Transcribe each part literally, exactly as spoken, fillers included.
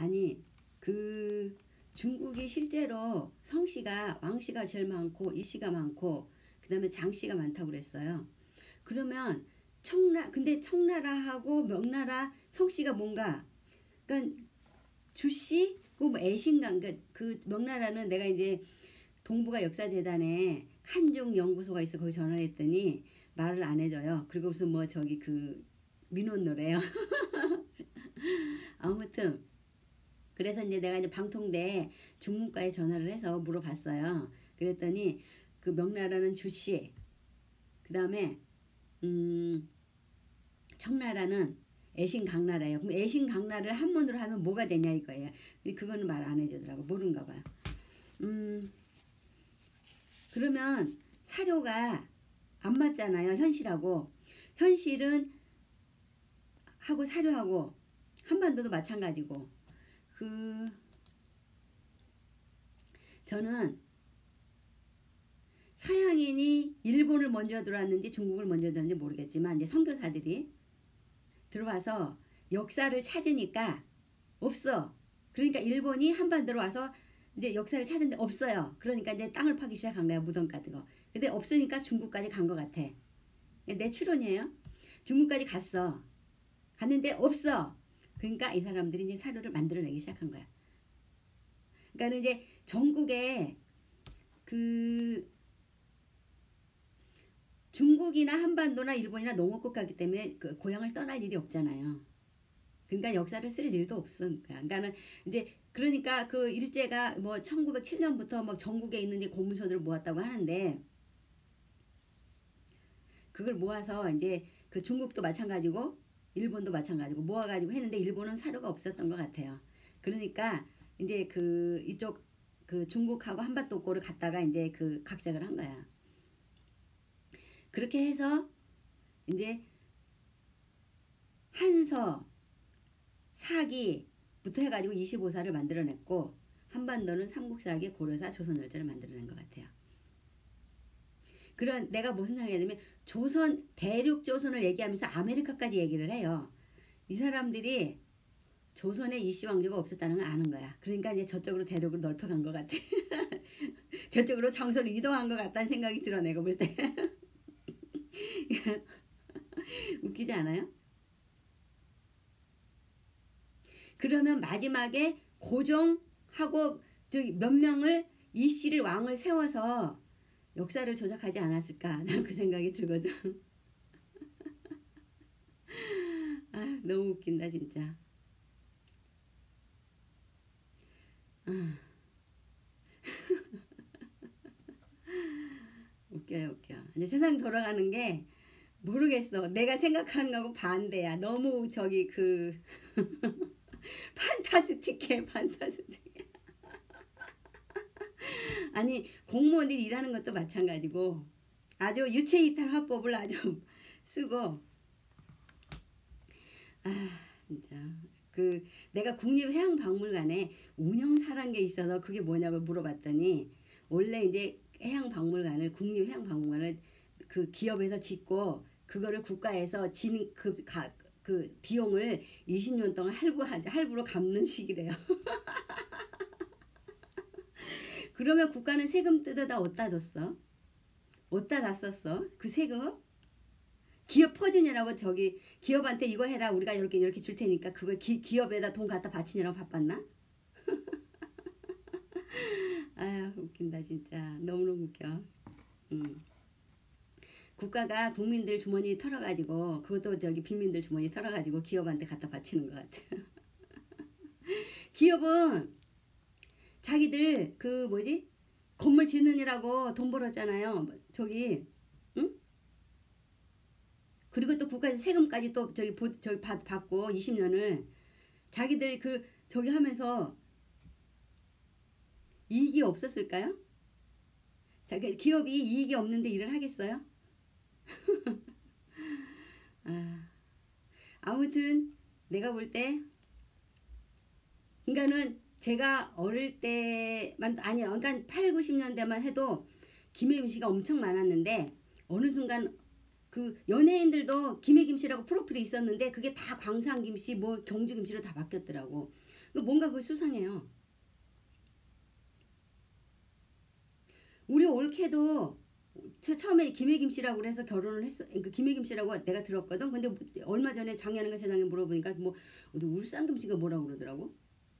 아니 그 중국이 실제로 성씨가 왕씨가 제일 많고 이씨가 많고 그 다음에 장씨가 많다고 그랬어요. 그러면 청나 근데 청나라하고 명나라 성씨가 뭔가 그러니까 주씨 그 애신가 그러니까 그 명나라는 내가 이제 동북아 역사재단에 한중 연구소가 있어 거기 전화했더니 말을 안 해줘요. 그리고 무슨 뭐 저기 그 민원 노래요. 아무튼 그래서 이제 내가 이제 방통대 중문과에 전화를 해서 물어봤어요. 그랬더니 그 명나라는 주씨, 그 다음에 음 청나라는 애신강나라예요. 그럼 애신강나라를 한문으로 하면 뭐가 되냐 이거예요. 근데 그거는 말 안 해주더라고. 모른가 봐요. 음 그러면 사료가 안 맞잖아요. 현실하고. 현실은 하고 사료하고 한반도도 마찬가지고. 그 저는 서양인이 일본을 먼저 들어왔는지 중국을 먼저 들어왔는지 모르겠지만 이제 선교사들이 들어와서 역사를 찾으니까 없어. 그러니까 일본이 한반도로 와서 이제 역사를 찾는데 없어요. 그러니까 이제 땅을 파기 시작한 거야. 무덤 같은 거. 근데 없으니까 중국까지 간 것 같아. 내 추론이에요. 중국까지 갔어. 갔는데 없어. 그러니까 이 사람들이 이제 사료를 만들어내기 시작한 거야. 그러니까 이제 전국에 그 중국이나 한반도나 일본이나 농업국 가기 때문에 그 고향을 떠날 일이 없잖아요. 그러니까 역사를 쓸 일도 없어. 그러니까는 이제 그러니까 그 일제가 뭐 천구백칠 년부터 막 전국에 있는 이제 공문서들을 모았다고 하는데 그걸 모아서 이제 그 중국도 마찬가지고 일본도 마찬가지고 모아가지고 했는데 일본은 사료가 없었던 것 같아요. 그러니까 이제 그 이쪽 그 중국하고 한반도권을 갔다가 이제 그 각색을 한 거야. 그렇게 해서 이제 한서, 사기부터 해가지고 이십오 사를 만들어냈고 한반도는 삼국사기, 고려사, 조선열차를 만들어낸 것 같아요. 그런 내가 무슨 생각이냐면 조선, 대륙 조선을 얘기하면서 아메리카까지 얘기를 해요. 이 사람들이 조선에 이씨 왕조가 없었다는 걸 아는 거야. 그러니까 이제 저쪽으로 대륙을 넓혀간 것 같아. 저쪽으로 정서를 이동한 것 같다는 생각이 들어 내가 볼 때. 웃기지 않아요? 그러면 마지막에 고종하고 저기 몇 명을 이씨를 왕을 세워서 역사를 조작하지 않았을까? 난 그 생각이 들거든. 아, 너무 웃긴다 진짜. 아. 웃겨요 웃겨. 이제 세상 돌아가는 게 모르겠어. 내가 생각하는 거하고 반대야. 너무 저기 그 판타스틱해 판타스틱해. 아니 공무원들이 일하는 것도 마찬가지고 아주 유체이탈 화법을 아주 쓰고 아 진짜 그 내가 국립해양박물관에 운영사란 게 있어서 그게 뭐냐고 물어봤더니 원래 이제 해양박물관을 국립해양박물관을 그 기업에서 짓고 그거를 국가에서 지는 그, 가, 그 비용을 이십 년 동안 할부 할부로 갚는 식이래요. 그러면 국가는 세금 뜯어다 어디다 뒀어? 어디다 다 썼어? 그 세금? 기업 퍼주느라고 저기 기업한테 이거 해라 우리가 이렇게 이렇게 줄 테니까 그거 기, 기업에다 돈 갖다 바치느라고 바빴나? 아유 웃긴다 진짜. 너무너무 웃겨. 음. 국가가 국민들 주머니 털어가지고 그것도 저기 빈민들 주머니 털어가지고 기업한테 갖다 바치는 것 같아. 기업은 자기들 그 뭐지 건물 짓느냐고 돈 벌었잖아요. 저기 응? 그리고 또 국가에서 세금까지 또 저기 보, 저기 받, 받고 이십 년을 자기들 그 저기 하면서 이익이 없었을까요? 자기 기업이 이익이 없는데 일을 하겠어요? 아, 아무튼 내가 볼 때 그러니까는 제가 어릴 때만 아니요 그러니까 팔, 구십 년대만 해도 김해김씨가 엄청 많았는데 어느 순간 그 연예인들도 김해김씨라고 프로필이 있었는데 그게 다 광산김씨 뭐 경주김씨로 다 바뀌었더라고. 뭔가 그 수상해요. 우리 올케도 저 처음에 김혜김 씨라고 그래서 결혼을 했어. 그 김혜김 씨라고 내가 들었거든. 근데 얼마 전에 작년인가 재작년에 물어보니까 뭐 울산 김씨가 뭐라고 그러더라고.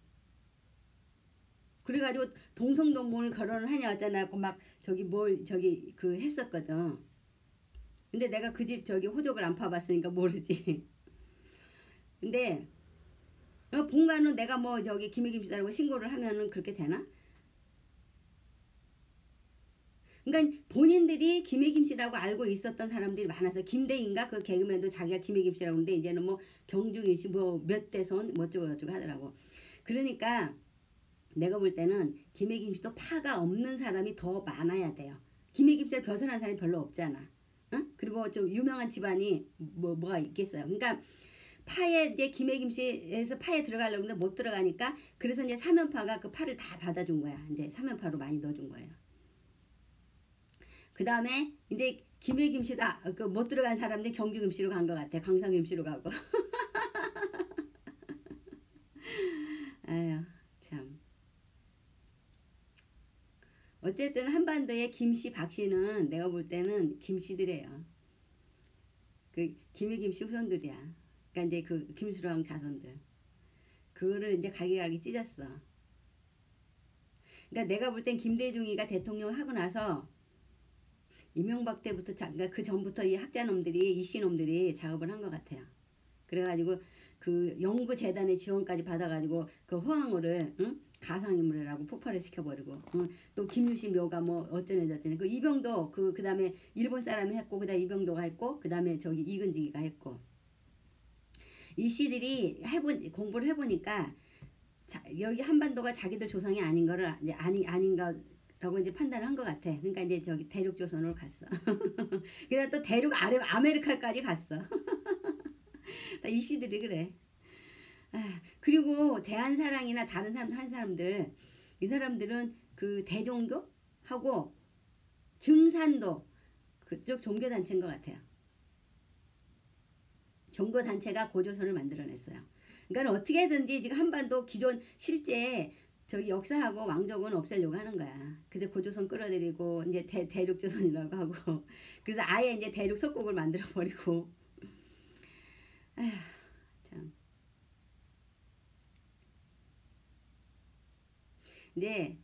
그래가지고 동성동물 결혼을 하냐 어쩌냐고 막 저기 뭘 저기 그 했었거든. 근데 내가 그 집 저기 호적을 안 파봤으니까 모르지. 근데 본가는 내가 뭐 저기 김혜김 씨라고 신고를 하면은 그렇게 되나? 그러니까 본인들이 김혜김 씨라고 알고 있었던 사람들이 많아서 김대인가 그 개그맨도 자기가 김혜김 씨라고 하는데 이제는 뭐 경중인 씨 뭐 몇 대손 뭐 어쩌고 저쩌고 하더라고. 그러니까 내가 볼 때는 김혜김 씨도 파가 없는 사람이 더 많아야 돼요. 김혜김 씨를 벗어난 사람이 별로 없잖아. 어? 그리고 좀 유명한 집안이 뭐 뭐가 있겠어요. 그러니까 파에 이제 김혜김 씨에서 파에 들어가려고 했는데 못 들어가니까 그래서 이제 사면파가 그 파를 다 받아준 거야. 이제 사면파로 많이 넣어준 거예요. 그 다음에 이제 김혜김 씨다 그 못 들어간 사람들 경주김 씨로 간 것 같아. 강상김 씨로 가고. 아유 참. 어쨌든 한반도의 김씨 박씨는 내가 볼 때는 김씨들이에요. 그 김혜김 씨 후손들이야. 그러니까 이제 그 김수랑 자손들. 그거를 이제 갈기갈기 찢었어. 그러니까 내가 볼 땐 김대중이가 대통령 하고 나서 이명박 때부터 그러니까 그 전부터 이 학자놈들이 이씨놈들이 작업을 한 것 같아요. 그래가지고 그 연구재단의 지원까지 받아가지고 그 허황호를 응? 가상인물이라고 폭발을 시켜버리고 응? 또 김유시 묘가 뭐 어쩌네 저쩌네 그 이병도 그 그 다음에 일본 사람이 했고 그 다음에 이병도가 했고 그 다음에 저기 이근지기가 했고 이씨들이 해본 공부를 해보니까 자, 여기 한반도가 자기들 조상이 아닌 거를 이제 아니 아닌가 라고 이제 판단을 한 것 같아. 그러니까 이제 저기 대륙조선으로 갔어. 그냥 또 대륙 아래 아메리카까지 갔어. 이씨들이 그래. 아, 그리고 대한사랑이나 다른 사람 한 사람들 이 사람들은 그 대종교 하고 증산도 그쪽 종교단체인 것 같아요. 종교단체가 고조선을 만들어냈어요. 그러니까 어떻게든지 지금 한반도 기존 실제 저기 역사하고 왕족은 없애려고 하는 거야. 그래서 고조선 끌어들이고 이제 대, 대륙조선이라고 하고 그래서 아예 이제 대륙 속국을 만들어 버리고 아휴 참. 네.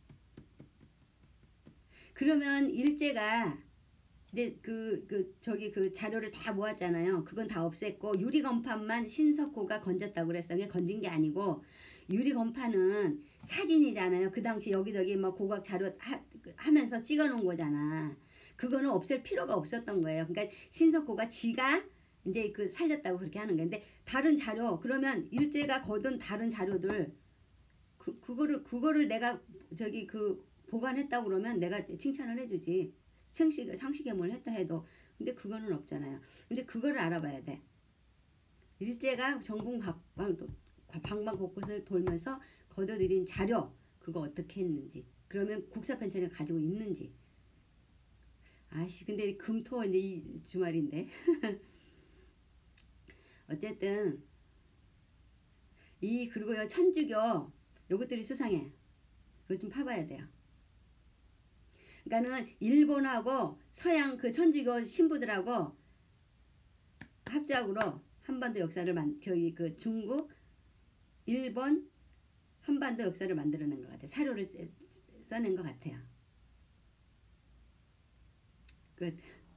그러면 일제가 이제 그, 그 저기 그 자료를 다 모았잖아요. 그건 다 없앴고 유리건판만 신석호가 건졌다고 그랬어요. 그게 건진 게 아니고 유리건판은 사진이잖아요. 그 당시 여기저기 뭐 고각 자료 하, 하면서 찍어놓은 거잖아. 그거는 없앨 필요가 없었던 거예요. 그러니까 신석호가 지가 이제 그 살렸다고 그렇게 하는 건데 다른 자료 그러면 일제가 거둔 다른 자료들 그 그거를 그거를 내가 저기 그 보관했다고 그러면 내가 칭찬을 해주지. 상식 상식애물 했다 해도 근데 그거는 없잖아요. 근데 그거를 알아봐야 돼. 일제가 전국 각방 방방 곳곳을 돌면서 거둬들인 자료 그거 어떻게 했는지 그러면 국사편찬을 가지고 있는지 아씨 근데 금토 이제 이 주말인데 어쨌든 이 그리고 천주교 요것들이 수상해. 그거 좀 파봐야 돼요. 그러니까는 일본하고 서양 그 천주교 신부들하고 합작으로 한반도 역사를 만 저기 그 중국 일본 한반도 역사를 만들어낸 것 같아요. 사료를 써낸 것 같아요. 끝.